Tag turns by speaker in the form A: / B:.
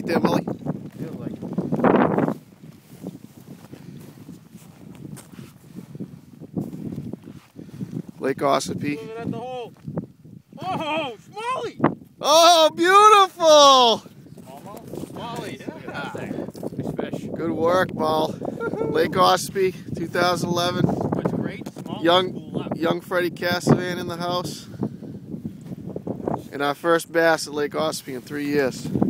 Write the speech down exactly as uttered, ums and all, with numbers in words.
A: there, Mully.
B: Feels like it.
A: Lake Ossipee.
B: Looking at the hole. Oh, smally!
A: Oh, beautiful!
B: Almost. Smally, yeah. Fish, fish.
A: Good work, Mal. Lake Ossipee, two thousand eleven.
B: That's great. Small.
A: Young, young Freddie Cassivan in the house. And our first bass at Lake Ossipee in three years.